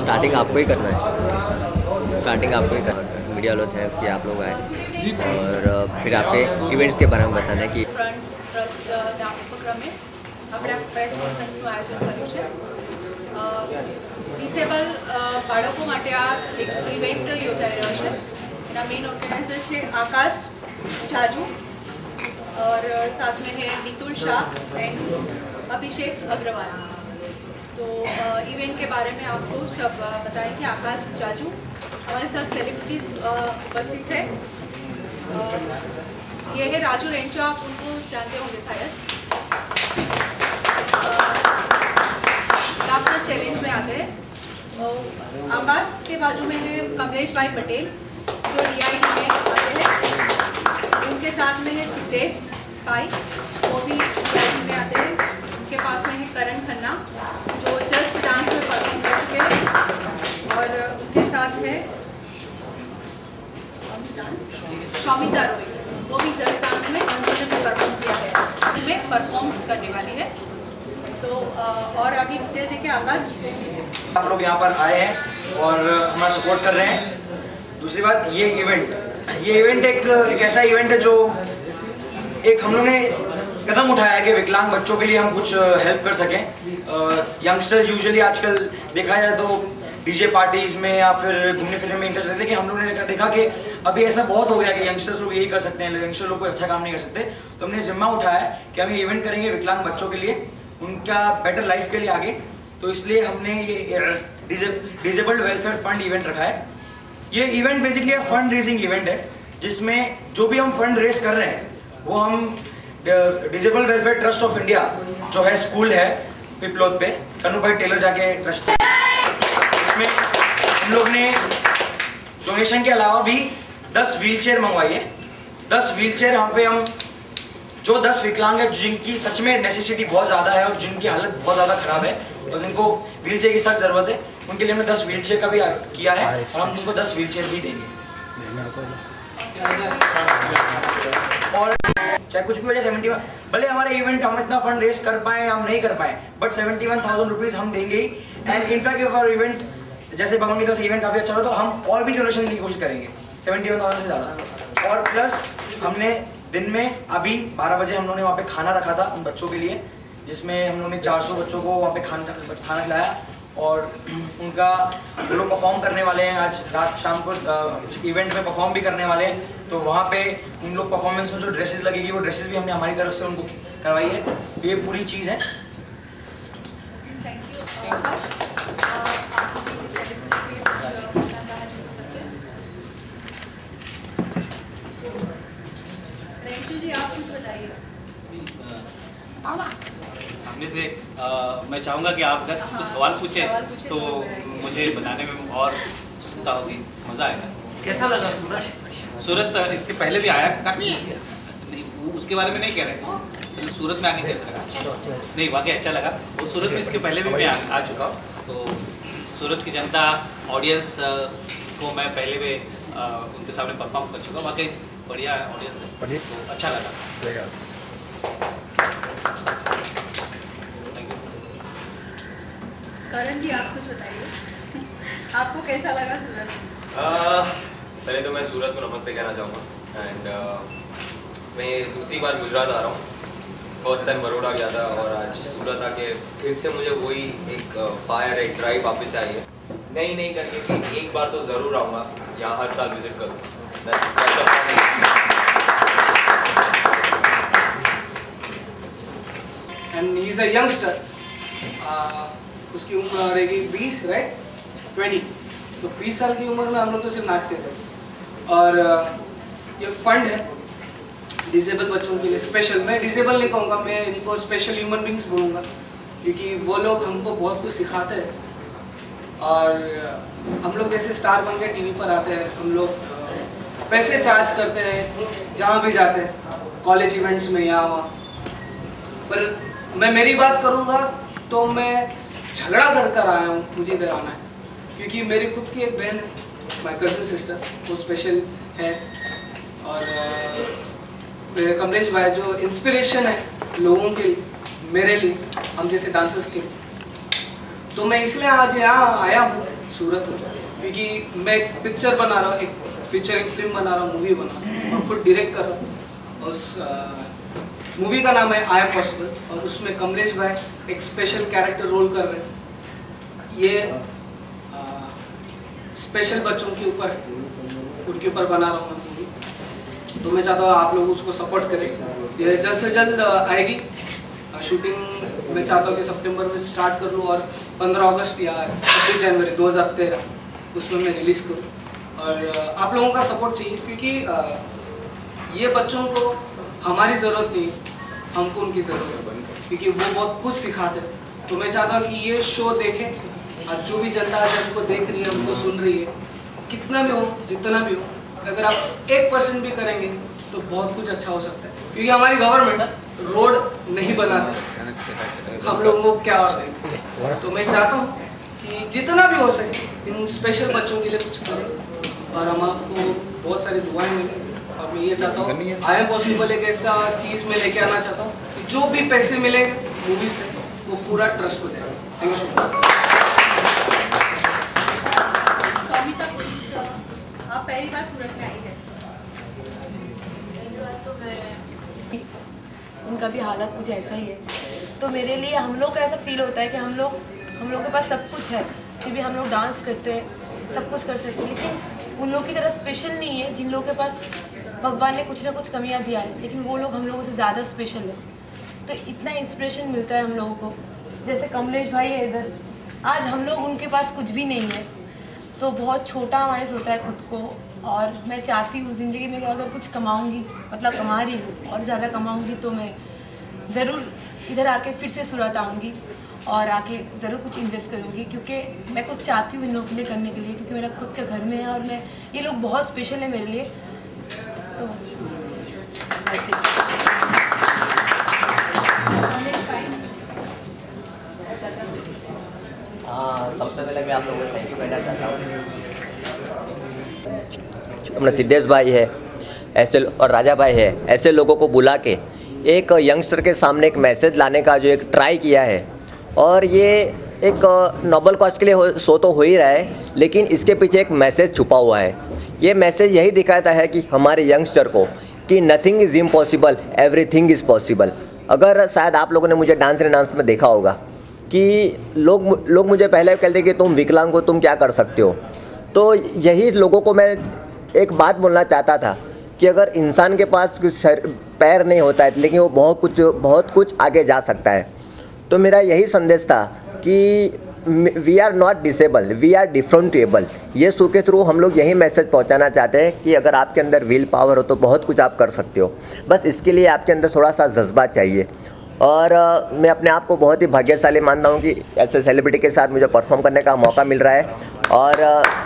Starting आपको ही करना है, स्टार्टिंग आपको ही करना है। मीडिया वालों थैंक्स कि आप लोग आए और फिर आपके इवेंट्स के बारे में बताना है कि फ्रंट ट्रस्ट उपक्रमे આપણે પ્રેસ કોન્ફરન્સનું આયોજન કર્યું છે। ડિસેબલ બાળકો માટે આ એક ઇવેન્ટ યોજાઈ રહ્યો છે। એના મેઇન ઓર્ગેનાઇઝર છે આકાશ જાજુ और साथ में है मितुल शाह एंड अभिषेक अग्रवाल। तो इवेंट के बारे में आपको सब बताएंगे। आकाश जाजू हमारे साथ सेलिब्रिटीज उपस्थित है। ये है राजू रेंचो, आप उनको जानते होंगे शायद, लाफ्टर चैलेंज में आते हैं। आकाश के बाजू में है कमलेश भाई पटेल जो DID में आते हैं। उनके साथ में है सिद्धेश भाई, वो भी DID में आते हैं। उनके पास में है करण खन्ना जो जस्ट डांस में परफॉर्म कर चुके हैं। और उनके साथ है शौमिता रॉय, वो भी जस्ट डांस में उन्होंने भी परफॉर्म किया है, में परफॉर्म्स करने वाली है। तो और अभी देखिए आकाश, आप लोग यहाँ पर आए हैं और हमारा सपोर्ट कर रहे हैं। दूसरी बात, ये इवेंट एक ऐसा इवेंट है जो एक हम लोग ने कदम उठाया है कि विकलांग बच्चों के लिए हम कुछ हेल्प कर सकें। यंगस्टर्स यूजुअली आजकल देखा जाए तो डीजे पार्टीज़ में या फिर घूमने फिरने में इंटरेस्ट रहते हैं कि हम लोगों ने देखा कि अभी ऐसा बहुत हो गया कि यंगस्टर्स लोग यही कर सकते हैं, यंगस्टर लोग कोई अच्छा काम नहीं कर सकते। तो हमने जिम्मा उठाया है कि हम ये इवेंट करेंगे विकलांग बच्चों के लिए, उनका बेटर लाइफ के लिए आगे। तो इसलिए हमने ये डिजेबल्ड वेलफेयर फंड इवेंट रखा है। ये event basically fund raising event है जिसमें जो भी हम फंड रेज कर रहे हैं वो हम disable welfare trust of India जो है स्कूल है पिपलोद पे, कन्नू भाई टेलर जाके ट्रस्ट, इसमें हम लोग ने डोनेशन के अलावा भी 10 व्हीलचेयर मंगवाई है। 10 व्हीलचेयर यहाँ पे हम जो 10 विकलांग है जिनकी सच में नेसेसिटी बहुत ज़्यादा है और जिनकी हालत बहुत ज़्यादा ख़राब है और जिनको व्हीलचेयर की सख्त ज़रूरत है, उनके लिए हमने 10 व्हीलचेयर का भी किया है और हम उनको 10 व्हीलचेयर भी देंगे। और चाहे कुछ भी हो जाए 71, भले हमारे इवेंट हम इतना फंड रेस कर पाए हम नहीं कर पाए, बट 71,000 रुपीज़ हम देंगे ही। एंड इनफैक्ट अगर इवेंट जैसे भगवान का इवेंट काफ़ी अच्छा हो तो हम और भी डोनेशन की कोशिश करेंगे 71,000 से ज़्यादा। और प्लस हमने दिन में अभी 12 बजे हम लोगों ने वहाँ पे खाना रखा था उन बच्चों के लिए, जिसमें हम लोगों ने 400 बच्चों को वहाँ पे खाना खिलाया और उनका वो लोग परफॉर्म करने वाले हैं। आज रात शाम को इवेंट में परफॉर्म भी करने वाले हैं। तो वहाँ पे उन लोग परफॉर्मेंस में जो ड्रेसेस लगेगी वो ड्रेसेस भी हमने हमारी तरफ से उनको करवाई है। तो ये पूरी चीज़ है। सामने से मैं चाहूँगा कि आप अगर कुछ सवाल पूछें तो मुझे बनाने में और सुविधा होगी, मज़ा आएगा। कैसा लगा सूरत? सूरत इसके पहले भी आया नहीं, उसके बारे में नहीं कह रहे, तो सूरत में आके कैसा लगा? नहीं, वाकई अच्छा लगा। वो सूरत में इसके पहले भी मैं आ चुका हूँ। तो सूरत की जनता ऑडियंस को मैं पहले भी उनके सामने परफॉर्म कर चुका हूँ। वाकई बढ़िया ऑडियंस है, तो अच्छा लगा। करण जी, आप कुछ बताइए, आपको कैसा लगा सूरत? पहले तो मैं सूरत को नमस्ते कहना चाहूँगा। एंड मैं दूसरी बार गुजरात आ रहा हूँ। फर्स्ट टाइम बड़ौदा गया था और आज सूरत आके फिर से मुझे वही एक फायर, एक ड्राइव वापस आई है। नहीं करके कि एक बार तो ज़रूर आऊँगा, यहाँ हर साल विजिट करूँगा। And he is a youngster, उसकी उम्र रहेगी 20 राइट 20। तो 20 साल की उम्र में हम लोग तो सिर्फ नाचते थे। और ये फंड है डिसेबल बच्चों के लिए स्पेशल। मैं डिसेबल नहीं कहूँगा, मैं इनको स्पेशल ह्यूमन बींग्स बोलूँगा, क्योंकि वो लोग हमको बहुत कुछ सिखाते हैं। और हम लोग जैसे स्टार बन के टीवी पर आते हैं, हम लोग पैसे चार्ज करते हैं जहाँ भी जाते हैं, कॉलेज इवेंट्स में यहाँ वहाँ। पर मैं मेरी बात करूँगा तो मैं झगड़ा कर आया हूँ, मुझे इधर आना है क्योंकि मेरी खुद की एक बहन है, माय कज़न सिस्टर, वो स्पेशल है। और मेरे कमलेश भाई जो इंस्पिरेशन है लोगों के लिए, मेरे लिए, हम जैसे डांसर्स के। तो मैं इसलिए आज यहाँ आया हूँ सूरत में, क्योंकि मैं एक पिक्चर बना रहा हूँ, एक फीचरिंग फिल्म बना रहा हूँ, मूवी बना रहा हूँ और खुद डायरेक्ट कर रहा हूँ। उस मूवी का नाम है आई एम पॉसिबल और उसमें कमलेश भाई एक स्पेशल कैरेक्टर रोल कर रहे हैं। ये स्पेशल बच्चों के ऊपर है, उनके ऊपर बना रहा हूँ मैं मूवी। तो मैं चाहता हूँ आप लोग उसको सपोर्ट करें। ये जल्द से जल्द आएगी शूटिंग। मैं चाहता हूँ कि सितंबर में स्टार्ट कर लूँ और 15 अगस्त या 26 जनवरी 2013 उसमें मैं रिलीज़ करूँ। और आप लोगों का सपोर्ट चाहिए, क्योंकि ये बच्चों को हमारी ज़रूरत नहीं, हमको उनकी ज़रूरत है, क्योंकि वो बहुत कुछ सिखाते हैं। तो मैं चाहता हूँ कि ये शो देखें और जो भी जनता आज हमको देख रही है, हमको सुन रही है, कितना भी हो, जितना भी हो, अगर आप 1% भी करेंगे तो बहुत कुछ अच्छा हो सकता है। क्योंकि हमारी गवर्नमेंट रोड नहीं बनाती, हम लोगों को क्या होता है। तो मैं चाहता हूँ कि जितना भी हो सके इन स्पेशल बच्चों के लिए कुछ करें और हम आपको बहुत सारी दुआएं मिलेंगी। और मैं ये चाहता हूँ आई एम पॉसिबल एक ऐसा चीज़ में लेके आना चाहता हूँ कि जो भी पैसे मिलेंगे मूवी से वो पूरा ट्रस्ट हो जाएगा। Thank you so much. आप पहली बार सूरत में आई है। तो मैं उनका भी हालत कुछ ऐसा ही है, तो मेरे लिए हम लोग का ऐसा फील होता है कि हम लोग के पास सब कुछ है, फिर भी हम लोग डांस करते हैं, सब कुछ कर सकते हैं, लेकिन उन लोगों की तरह स्पेशल नहीं है जिन लोगों के पास भगवान ने कुछ ना कुछ कमियां दिया है, लेकिन वो लोग हम लोगों से ज़्यादा स्पेशल है। तो इतना इंस्पिरेशन मिलता है हम लोगों को। जैसे कमलेश भाई है इधर, आज हम लोग उनके पास कुछ भी नहीं है, तो बहुत छोटा महसूस होता है खुद को। और मैं चाहती हूँ ज़िंदगी में अगर कुछ कमाऊँगी, मतलब कमा रही हूँ और ज़्यादा कमाऊँगी, तो मैं ज़रूर इधर आके फिर से सूरत आऊँगी और आके ज़रूर कुछ इन्वेस्ट करूँगी, क्योंकि मैं कुछ चाहती हूँ इन लोगों के लिए करने के लिए, क्योंकि मेरा खुद का घर में है और मैं ये लोग बहुत स्पेशल है मेरे लिए। तो ऐसे सबसे पहले मैं आप लोगों को थैंक यू कहना चाहता हूँ। अपना सिद्धेश भाई है ऐसे और राजा भाई है, ऐसे लोगों को बुला के एक यंगस्टर के सामने एक मैसेज लाने का जो एक ट्राई किया है, और ये एक नोबल कॉज के लिए शो तो हो ही रहा है, लेकिन इसके पीछे एक मैसेज छुपा हुआ है। ये मैसेज यही दिखाता है कि हमारे यंगस्टर को कि nothing is impossible, everything is possible. अगर शायद आप लोगों ने मुझे डांस में देखा होगा कि लोग मुझे पहले कहते कि तुम विकलांग हो, तुम क्या कर सकते हो। तो यही लोगों को मैं एक बात बोलना चाहता था कि अगर इंसान के पास पैर नहीं होता है, लेकिन वो बहुत कुछ आगे जा सकता है। तो मेरा यही संदेश था कि we are not disable, we are differentable. ये शो के थ्रू हम लोग यही मैसेज पहुंचाना चाहते हैं कि अगर आपके अंदर विल पावर हो तो बहुत कुछ आप कर सकते हो, बस इसके लिए आपके अंदर थोड़ा सा जज्बा चाहिए। और मैं अपने आप को बहुत ही भाग्यशाली मानता हूँ कि ऐसे सेलिब्रिटी के साथ मुझे परफॉर्म करने का मौका मिल रहा है।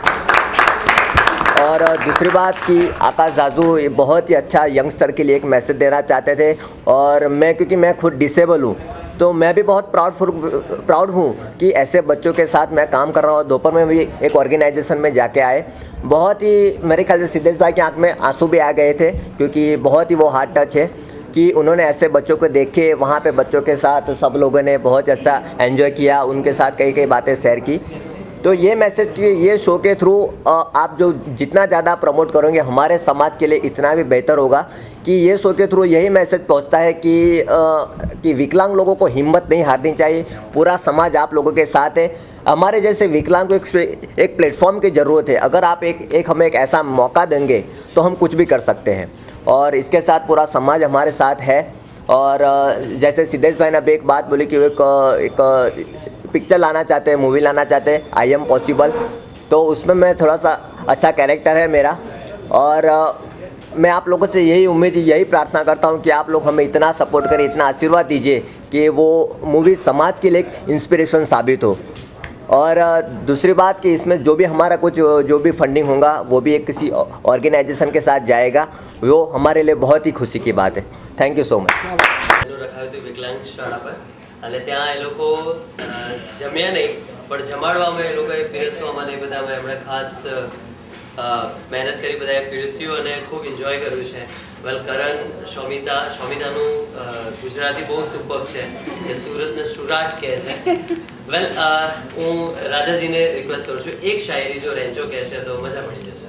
और दूसरी बात कि आकाश जाजू ये बहुत ही अच्छा यंगस्टर के लिए एक मैसेज देना चाहते थे, और क्योंकि मैं खुद डिसेबल हूँ, तो मैं भी बहुत प्राउड हूँ कि ऐसे बच्चों के साथ मैं काम कर रहा हूँ। दोपहर में भी एक ऑर्गेनाइजेशन में जाके आए, बहुत ही मेरे ख्याल से सिद्धेश भाई की आँख में आंसू भी आ गए थे, क्योंकि बहुत ही वो हार्ट टच है कि उन्होंने ऐसे बच्चों को देखे, वहाँ पे बच्चों के साथ सब लोगों ने बहुत अच्छा एंजॉय किया, उनके साथ कई बातें शेयर की। तो ये मैसेज कि ये शो के थ्रू आप जो जितना ज़्यादा प्रमोट करोगे हमारे समाज के लिए इतना भी बेहतर होगा, कि ये शो के थ्रू यही मैसेज पहुंचता है कि विकलांग लोगों को हिम्मत नहीं हारनी चाहिए, पूरा समाज आप लोगों के साथ है। हमारे जैसे विकलांग को एक प्लेटफॉर्म की ज़रूरत है, अगर आप हमें एक ऐसा मौका देंगे तो हम कुछ भी कर सकते हैं, और इसके साथ पूरा समाज हमारे साथ है। और जैसे सिद्धेश भाई ने अभी एक बात बोली कि वो एक पिक्चर लाना चाहते हैं, मूवी लाना चाहते हैं, आई एम पॉसिबल, तो उसमें मैं थोड़ा सा अच्छा कैरेक्टर है मेरा। और मैं आप लोगों से यही प्रार्थना करता हूं कि आप लोग हमें इतना सपोर्ट करें, इतना आशीर्वाद दीजिए कि वो मूवी समाज के लिए एक इंस्पिरेशन साबित हो। और दूसरी बात कि इसमें जो भी हमारा जो भी फंडिंग होगा वो भी एक किसी ऑर्गेनाइजेशन के साथ जाएगा, वो हमारे लिए बहुत ही खुशी की बात है। Thank you so much. रखाયું હતું વિકલાંગ શાળા પર, અને ત્યાં એ લોકો જમ્યા નહીં, પણ જમાડવામાં એ લોકોએ પીરસવામાં ને બધામાં એમણે ખાસ મહેનત કરી બધાએ પીરસ્યું અને ખૂબ એન્જોય કર્યું છે. વેલ કરણ શોમિતાનું ગુજરાતી બહુ સુપર છે, એ સુરતને સુરાટ કહે છે. વેલ હું રાજાજીને રિક્વેસ્ટ કરું છું એક શાયરી જો રેન્ચો કહે છે તો મજા પડી જશે.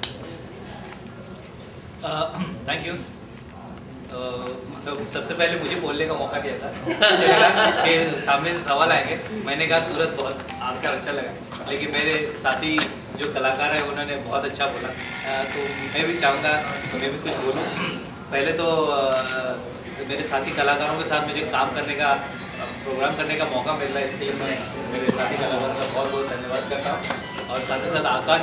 Thank you. सबसे पहले मुझे बोलने का मौका दिया था. मुझे लगा कि सामने से सवाल आएंगे. मैंने कहा सूरत बहुत आपका अच्छा लगा, लेकिन मेरे साथी जो कलाकार हैं उन्होंने बहुत अच्छा बोला. तो मैं भी चाहूँगा मैं भी कुछ बोलूँ. पहले तो मेरे साथी कलाकारों के साथ मुझे काम करने का प्रोग्राम करने का मौका मिल रहा है, इसके लिए मैं मेरे साथी कलाकारों का बहुत बहुत धन्यवाद करता हूँ. और साथ ही साथ आकाश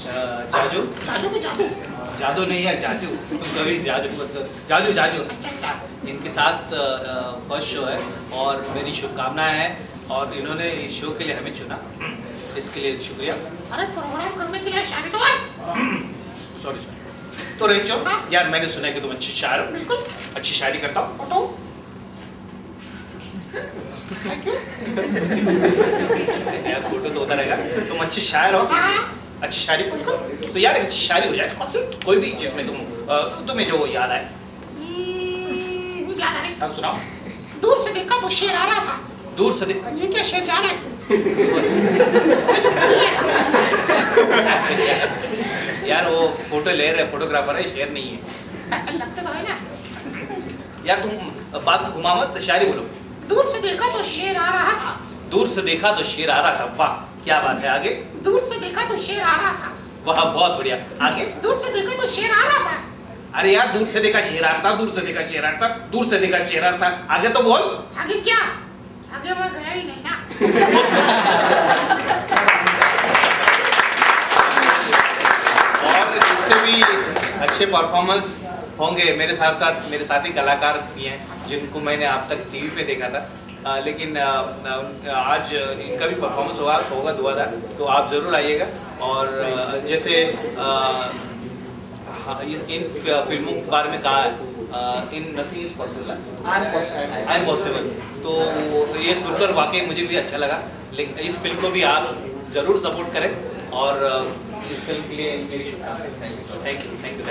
जादू नहीं है जाजू, तुम कभी जाजू जाजू इनके साथ फर्स्ट शो है और मेरी शुभकामनाएं हैं. और इन्होंने इस शो के लिए हमें चुना, इसके लिए शुक्रिया. अरे प्रोग्राम करने के लिए शायरी तो सॉरी तो रेंचो यार, मैंने सुना है कि तुम अच्छी शायर हो. बिल्कुल अच्छी शायरी करता हूँ. Photo thank you. यार फोटो तो होता रहेगा. तुम अच्छी शायर हो, अच्छी शायरी तो यार अच्छी शायरी हो जाए कौन सी कोई भी जिसमें तुम्हें जो याद आए. याद आ रही. सुनाओ. दूर से देखा तो शेर आ रहा था. दूर से ये क्या शेर जा रहा है? यार वो फोटो ले रहे फोटोग्राफर है, शेर नहीं है. लगता तो है ना. यार तुम बात को घुमा मत, शायरी बोलो. दूर से देखा तो शेर आ रहा था. दूर से देखा तो शेर आ रहा था. वाह क्या बात है. आगे. दूर से देखा तो शेर आ रहा था. वाह बहुत बढ़िया. आगे. दूर से देखा तो शेर आ रहा था. अरे यार दूर से देखा शेर आ रहा था, दूर से देखा शेर आ रहा था, दूर से देखा शेर आ रहा था. आगे तो बोल. आगे क्या? आगे मैं गया ही नहीं ना. और इससे भी अच्छे परफॉर्मेंस होंगे. मेरे साथ साथ मेरे साथी कलाकार भी हैं जिनको मैंने आप तक टीवी पे देखा था. लेकिन आज इनका भी परफॉर्मेंस होगा दुआदार. तो आप ज़रूर आइएगा. और जैसे इन फिल्मों के बारे में कहा है, in nothing is possible, I am possible. तो ये सुनकर वाकई मुझे भी अच्छा लगा. लेकिन इस फिल्म को भी आप ज़रूर सपोर्ट करें और इस फिल्म के लिए मेरी शुभकामनाएं. Thank you.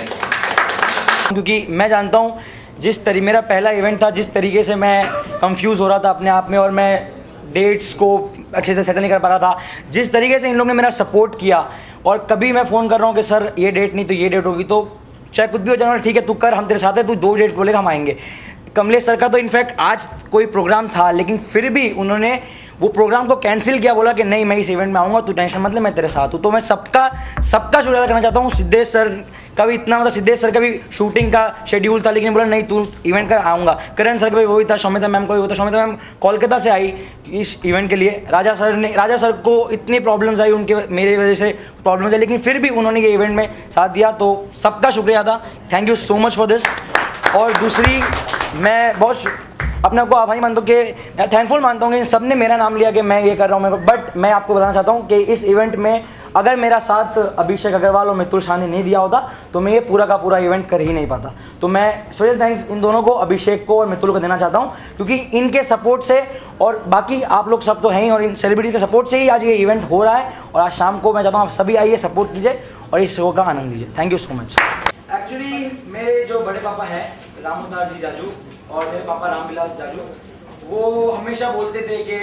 क्योंकि मैं जानता हूँ मेरा पहला इवेंट था, जिस तरीके से मैं कंफ्यूज हो रहा था अपने आप में और मैं डेट्स को अच्छे से सेटल नहीं कर पा रहा था, जिस तरीके से इन लोगों ने मेरा सपोर्ट किया. और कभी मैं फ़ोन कर रहा हूँ कि सर ये डेट नहीं तो ये डेट होगी, तो चाहे कुछ भी हो जाए ठीक है तू कर, हम तेरे साथ है, तू 2 डेट बोलेगा हम आएंगे. कमलेश सर का तो इनफैक्ट आज कोई प्रोग्राम था, लेकिन फिर भी उन्होंने वो प्रोग्राम को कैंसिल किया, बोला कि नहीं मैं इस इवेंट में आऊँगा, तू टेंशन मत ले, मैं तेरे साथ हूँ. तो मैं सबका शुक्रिया करना चाहता हूँ. सिद्धेश सर का भी इतना, मतलब सिद्धेश सर का भी शूटिंग का शेड्यूल था, लेकिन बोला नहीं तू इवेंट का आऊँगा. करण सर का भी वही था, शोमिता मैम का भी वही था. शोमिता मैम कोलकाता से आई इस इवेंट के लिए. राजा सर को इतनी प्रॉब्लम्स आई, उनके मेरी वजह से प्रॉब्लम्स आई, लेकिन फिर भी उन्होंने ये इवेंट में साथ दिया. तो सबका शुक्रिया था. Thank you so much for this. और दूसरी मैं बहुत अपने आप को आभारी मानता हूँ कि थैंकफुल मानता हूँ कि सब ने मेरा नाम लिया कि मैं ये कर रहा हूँ. बट मैं आपको बताना चाहता हूँ कि इस इवेंट में अगर मेरा साथ अभिषेक अग्रवाल और मितुल शाह ने नहीं दिया होता तो मैं ये पूरा का पूरा इवेंट कर ही नहीं पाता. तो मैं स्पेशल थैंक्स इन दोनों को, अभिषेक को और मितुल को देना चाहता हूँ, क्योंकि इनके सपोर्ट से और बाकी आप लोग सब तो हैं ही, और इन सेलिब्रिटीज़ के सपोर्ट से ही आज ये इवेंट हो रहा है. और आज शाम को मैं चाहता हूँ आप सभी आइए, सपोर्ट कीजिए और इस शो का आनंद लीजिए. Thank you so much. Actually मेरे जो बड़े पापा हैं रामोदास जी जाजू और मेरे पापा रामविलास जाजू, वो हमेशा बोलते थे कि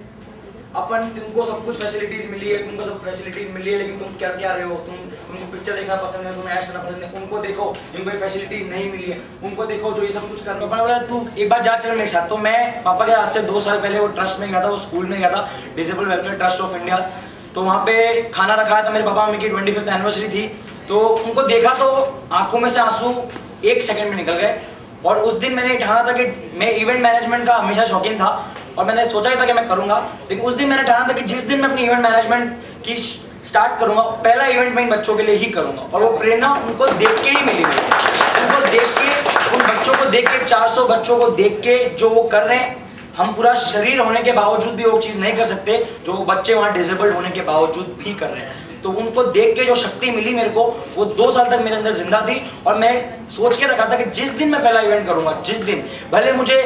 अपन तुमको सब कुछ फैसिलिटीज़ मिली है, तुमको सब फैसिलिटीज़ मिली है, लेकिन तुम क्या रहे हो, तुमको पिक्चर देखना पसंद है, तुम्हें ऐश करना पसंद है, उनको देखो जिनको ये फैसिलिटीज़ नहीं मिली है, उनको देखो जो ये सब कुछ कर पा रहा है. तू एक बार जा चल मेरे साथ. तो मैं पापा के आज से 2 साल पहले वो ट्रस्ट में गया था, वो स्कूल में गया था, disable welfare trust of India. तो वहाँ पे खाना रखा था मेरे पापा मम्मी की 25th एनिवर्सरी थी. तो उनको देखा तो आंखों में से आंसू 1 सेकंड में निकल गए. और उस दिन मैंने ठाना था कि मैं इवेंट मैनेजमेंट का हमेशा शौकीन था और मैंने सोचा ही था कि मैं करूंगा, लेकिन उस दिन मैंने ठाना था कि जिस दिन मैं अपनी इवेंट मैनेजमेंट की स्टार्ट करूंगा, पहला इवेंट मैं इन बच्चों के लिए ही करूंगा. और वो प्रेरणा उनको देख के ही मिली. उनको देख के, उन बच्चों को देख के, 400 बच्चों को देख के जो वो कर रहे हैं, हम पूरा शरीर होने के बावजूद भी वो चीज़ नहीं कर सकते जो बच्चे वहाँ डिसेबल्ड होने के बावजूद भी कर रहे हैं. तो उनको देख के जो शक्ति मिली मेरे को, वो 2 साल तक मेरे अंदर जिंदा थी. और मैं सोच के रखा था कि जिस दिन मैं पहला इवेंट करूंगा, जिस दिन भले मुझे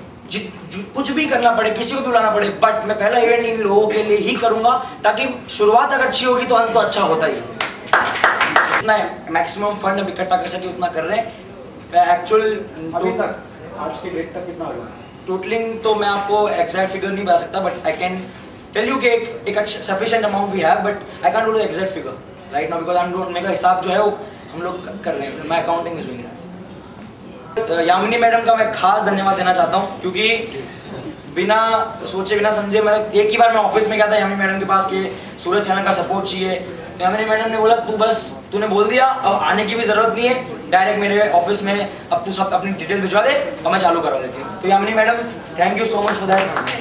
कुछ भी करना पड़े, किसी को भी बुलाना पड़े, बट मैं पहला इवेंट इन लोगों के लिए ही करूंगा, ताकि शुरुआत अगर अच्छी होगी तो अंत तो अच्छा होता ही है. जितना मैक्सिमम फंड हम इकट्ठा कर सके उतना कर रहे हैं। एक्चुअल अभी तक आज के डेट तक कितना हुआ? टोटलिंग तो मैं आपको एग्जैक्ट फिगर नहीं बता सकता, but I can tell you कि एक sufficient amount we have, but I can't do the exact figure right now because I am don't मेरा हिसाब जो है वो हम लोग कर रहे हैं, my accounting is doing. Yamini madam का मैं खास धन्यवाद देना चाहता हूँ, क्योंकि बिना सोचे बिना समझे मैं एक ही बार मैं ऑफिस में गया था यामिनी मैडम के पास कि सूरज चैनल का सपोर्ट चाहिए। यामिनी मैडम ने बोला तूने बोल दिया, अब आने की भी जरूरत नहीं है, डायरेक्ट मेरे ऑफिस में अब तू सब अपनी डिटेल भिजवा दे और मैं चालू करवा देती हूँ। तो Yamini madam thank you so much for that.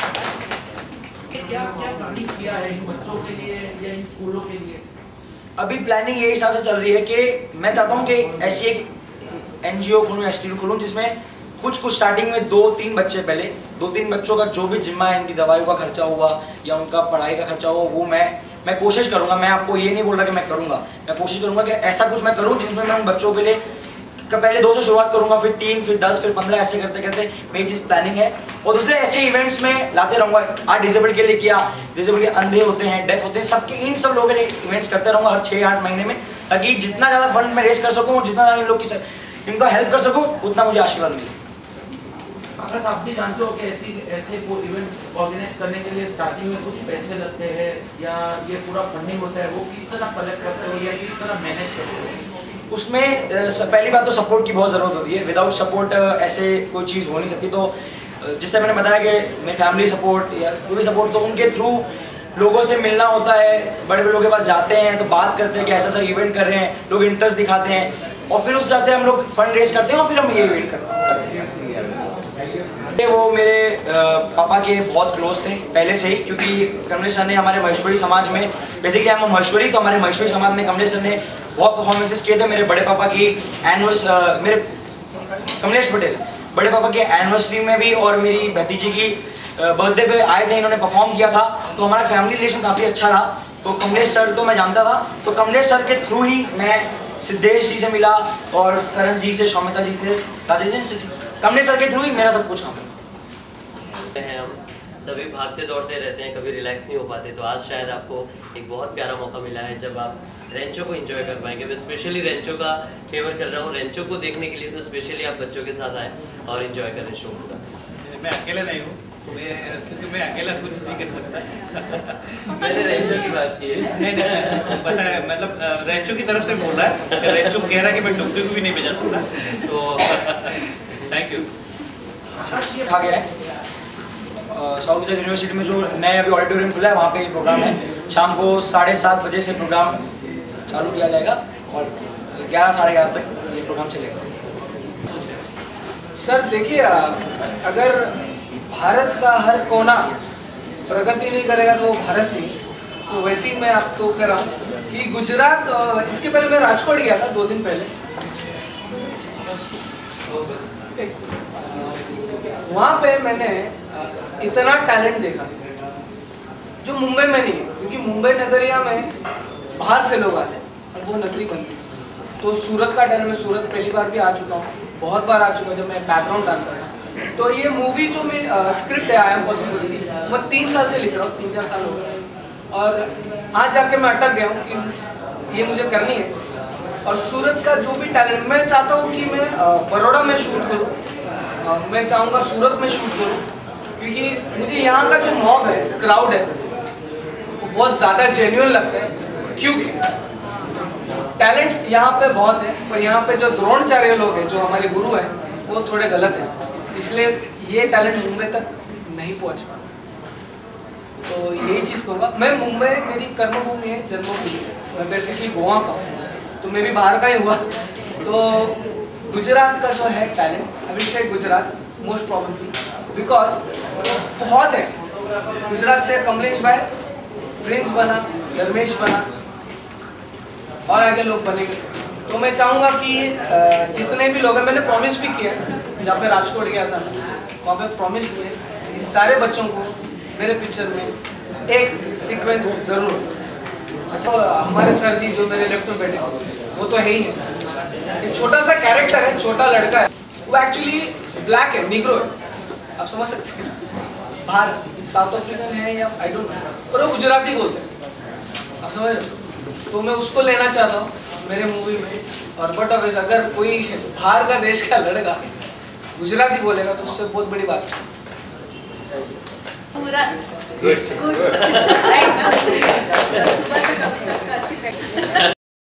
क्या प्लानिंग किया है इन बच्चों के लिए या इन स्कूलों के लिए? अभी प्लानिंग ये हिसाब से चल रही है कि मैं चाहता हूँ कि ऐसी एक एनजीओ खोलूँ, इंस्टीट्यूट खोलूँ जिसमें कुछ स्टार्टिंग में 2-3 बच्चे, पहले 2-3 बच्चों का जो भी जिम्मा है, इनकी दवाइयों का खर्चा हुआ या उनका पढ़ाई का खर्चा हुआ, वो मैं कोशिश करूँगा। मैं आपको ये नहीं बोल रहा कि मैं करूँगा, मैं कोशिश करूँगा कि ऐसा कुछ मैं करूँ जिसमें मैं उन बच्चों के लिए पहले 2 से शुरुआत करूँगा, फिर 3, फिर 10, फिर 15, ऐसे करते करते मेरी चीज़ प्लानिंग है। और दूसरे ऐसे इवेंट्स में लाते रहूँगा। आज डिसेबल के लिए किया, डिसेबल के अंधे होते हैं, डेफ होते हैं, सबके इन सब लोगों के लिए इवेंट्स करते रहूँगा हर 6-8 महीने में, ताकि जितना ज़्यादा फंड मैं रेस कर सकूँ और जितना ज़्यादा इन लोग की इनका हेल्प कर सकूँ उतना मुझे आशीर्वाद मिले। आकाश, आप भी जानते हो कि ऐसे वो इवेंट्स ऑर्गेनाइज करने के लिए स्टार्टिंग में कुछ पैसे लगते हैं या ये पूरा फंडिंग होता है, वो किस तरह कलेक्ट करते हो या किस तरह मैनेज करते हो? उसमें पहली बात तो सपोर्ट की बहुत ज़रूरत होती है। विदाउट सपोर्ट ऐसे कोई चीज़ हो नहीं सकती। तो जिससे मैंने बताया कि मेरी फैमिली सपोर्ट या कोई भी सपोर्ट, तो उनके थ्रू लोगों से मिलना होता है, बड़े बड़े लोगों के पास जाते हैं तो बात करते हैं कि ऐसा इवेंट कर रहे हैं, लोग इंटरेस्ट दिखाते हैं और फिर उस तरह से हम लोग फंड रेज करते हैं और फिर हम ये इवेंट करते हैं। वो मेरे पापा के बहुत क्लोज थे पहले से ही, क्योंकि कमलेश सर ने हमारे महेश्वरी समाज में, बेसिकली हम महेश्वरी, तो हमारे महेश्वरी समाज में कमलेश सर ने बहुत परफॉर्मेंसेस किए थे। मेरे बड़े पापा की मेरे कमलेश पटेल बड़े पापा के एनिवर्सरी में भी और मेरी भतीजी की बर्थडे पे आए थे, इन्होंने परफॉर्म किया था। तो हमारा फैमिली रिलेशन काफ़ी अच्छा रहा। तो कमलेश सर को मैं जानता था, तो कमलेश सर के थ्रू ही मैं सिद्धेश जी से मिला और करण जी से, शौमिता जी से, राजेश जी से, कमलेश सर के थ्रू ही मेरा सब कुछ काम है। हम सभी भागते दौड़ते रहते हैं, कभी रिलैक्स नहीं हो पाते, तो आज शायद आपको एक बहुत प्यारा मौका मिला है जब आप रेंचो को एंजॉय कर पाएंगे। मैं स्पेशली रेंचो का फेवर कर रहा हूँ, रेंचो को देखने के लिए, तो स्पेशली आप बच्चों के साथ आए और एंजॉय करें शो पूरा। मैं अकेला नहीं हूँ, क्योंकि मैं अकेला कुछ नहीं कर सकता। मैंने रेंचो की बात की है। नहीं, पता है, मतलब रेंचो की तरफ से बोल रहा है, रेंचो कह रहा है कि मैं डुबकी को भी नहीं बजा सकता, तो थैंक यू। खा गया है साउथ गुजरात यूनिवर्सिटी में जो नए अभी ऑडिटोरियम खुला है, वहाँ पे प्रोग्राम है। शाम को 7:30 बजे से प्रोग्राम चालू किया जाएगा और 11 साढ़े 11 तक ये प्रोग्राम चलेगा। सर देखिए, अगर भारत का हर कोना प्रगति नहीं करेगा तो भारत नहीं, तो वैसे ही मैं आपको कह रहा हूँ कि गुजरात, इसके पहले मैं राजकोट गया था 2 दिन पहले, वहाँ पे मैंने इतना टैलेंट देखा जो मुंबई में नहीं है, क्योंकि मुंबई नगरिया में बाहर से लोग आते हैं और वो नगरी बनती है। तो सूरत का टैलेंट, मैं सूरत पहली बार भी आ चुका हूँ, बहुत बार आ चुका हूँ जब मैं बैकग्राउंड डांसर था। तो ये मूवी जो मैं स्क्रिप्ट है आई एम पॉसिबल, मैं 3 साल से लिख रहा हूँ, 3-4 साल हो गए, और आज जाके मैं अटक गया हूँ कि ये मुझे करनी है। और सूरत का जो भी टैलेंट, मैं चाहता हूँ कि मैं बड़ौदा में शूट करूँ, मैं चाहूँगा सूरत में शूट करूँ, क्योंकि मुझे यहाँ का जो मॉब है, क्राउड है, वो बहुत ज़्यादा जेन्युइन लगता है। क्योंकि टैलेंट यहाँ पे बहुत है, पर यहाँ पे जो द्रोणाचार्य लोग हैं, जो हमारे गुरु हैं, वो थोड़े गलत हैं, इसलिए ये टैलेंट मुंबई तक नहीं पहुँच पा। तो यही चीज़ कहूँगा। मैं मुंबई मेरी कर्मभूमि है, जन्मभूमि है, मैं बेसिकली गोवा का हूँ, तो मैं भी बाहर का ही हुआ। तो गुजरात का जो है टैलेंट, अभी से गुजरात मोस्ट प्रॉब्लली, बिकॉज बहुत है। गुजरात से कमलेश भाई प्रिंस बना, धर्मेश बना और आगे लोग बनेंगे। तो मैं चाहूँगा कि जितने भी लोग हैं, मैंने प्रॉमिस भी किया है, जहाँ पे राजकोट गया था वहाँ पे प्रॉमिस किया है, इस सारे बच्चों को मेरे पिक्चर में एक सीक्वेंस जरूर। अच्छा, हमारे सर जी जो मेरे लेफ्ट में बैठे वो तो है ही है। एक छोटा सा कैरेक्टर है, छोटा लड़का है, वो एक्चुअली ब्लैक है, निग्रो है, आप समझ सकते हैं, बाहर साउथ अफ्रीकन है या आई डोंट नो, पर वो गुजराती बोलते हैं, आप समझ। तो मैं उसको लेना चाहता हूँ मेरे मूवी में। और बट ऑफ अगर कोई बाहर का देश का लड़का गुजराती बोलेगा तो उससे बहुत बड़ी बात है। पूरा गुड राइट। सुबह से कभी तक का अच्छी